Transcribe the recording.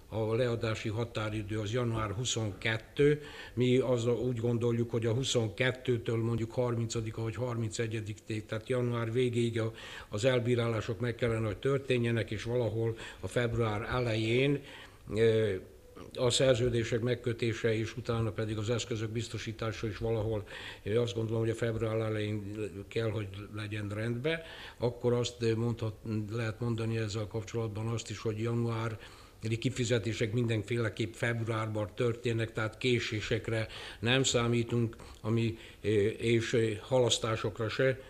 a leadási határidő az január 22. Mi úgy gondoljuk, hogy a 22-től mondjuk 30-a vagy 31-ig, tehát január végéig az elbírálások meg kellene, hogy történjenek, és valahol a február elején a szerződések megkötése és utána pedig az eszközök biztosítása is valahol, én azt gondolom, hogy a február elején kell, hogy legyen rendben, akkor azt lehet mondani ezzel kapcsolatban azt is, hogy január kifizetések mindenféleképp februárban történnek, tehát késésekre nem számítunk, és halasztásokra se,